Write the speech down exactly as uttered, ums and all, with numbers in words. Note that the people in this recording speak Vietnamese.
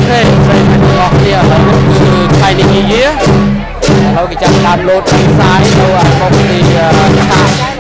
thế đây là ngọc kia là từ thay đi gì á lâu cái chân làm lột sai đâu à không thì